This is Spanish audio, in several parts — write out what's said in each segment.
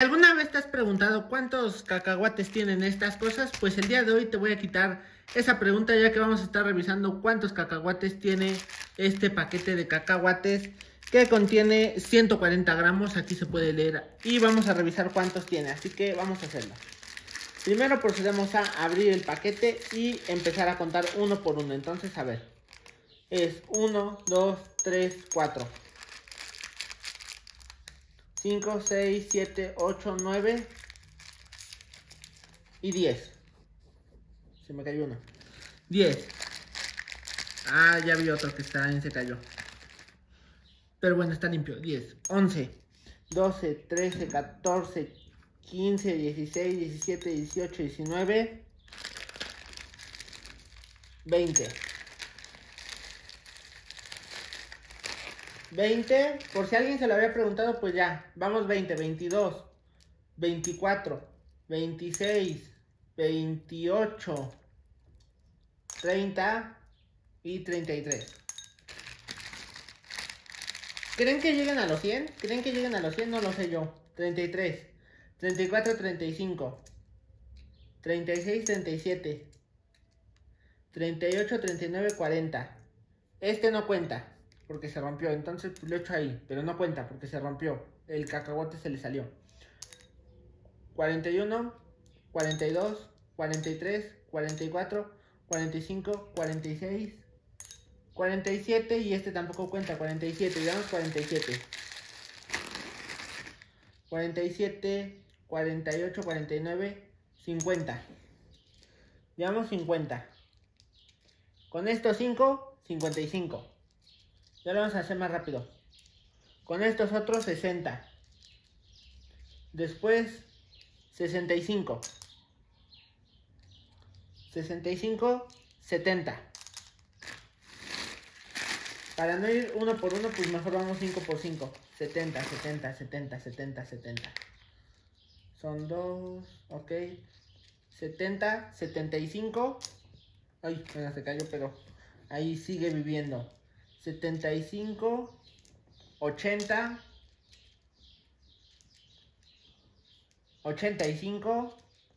alguna vez te has preguntado cuántos cacahuates tienen estas cosas, pues el día de hoy te voy a quitar esa pregunta, ya que vamos a estar revisando cuántos cacahuates tiene este paquete de cacahuates que contiene 140 gramos, aquí se puede leer, y vamos a revisar cuántos tiene, así que vamos a hacerlo. Primero procedemos a abrir el paquete y empezar a contar uno por uno. Entonces, a ver, es 1, 2, 3, 4, 5, 6, 7, 8, 9 y 10. Se me cayó uno. 10. Ah, ya vi otro que también se cayó. Pero bueno, está limpio. 10, 11, 12, 13, 14, 15, 16, 17, 18, 19, 20. 20, por si alguien se lo había preguntado, pues ya, vamos 20, 22, 24, 26, 28, 30 y 33. ¿Creen que lleguen a los 100? ¿Creen que lleguen a los 100? No lo sé yo. 33, 34, 35, 36, 37, 38, 39, 40. Este no cuenta porque se rompió, entonces lo echo ahí, pero no cuenta porque se rompió, el cacahuate se le salió. 41, 42, 43, 44, 45, 46, 47 y este tampoco cuenta, 47, digamos 47. 47, 48, 49, 50. Digamos 50. Con estos 5, 55. Ya lo vamos a hacer más rápido. Con estos otros 60. Después 65. 65, 70. Para no ir uno por uno, pues mejor vamos 5 por 5. 70, 70, 70, 70, 70. Son 2, ok. 70, 75. Ay, bueno, se cayó, pero ahí sigue viviendo. 75, 80, 85,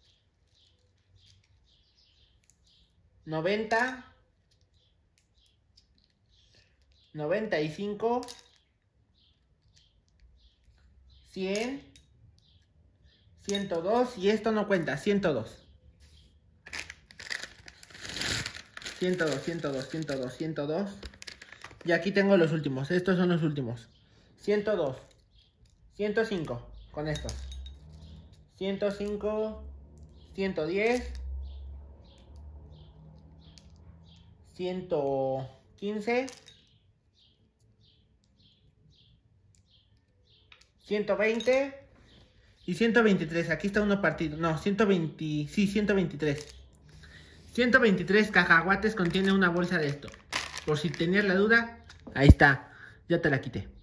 90, 95, 100, 102 y esto no cuenta, 102. 102, 102, 102, 102. Y aquí tengo los últimos. Estos son los últimos. 102. 105 con estos. 105. 110. 115. 120. Y 123. Aquí está uno partido. No, 120. Sí, 123. 123 cacahuates contiene una bolsa de esto. Por si tenías la duda, ahí está. Ya te la quité.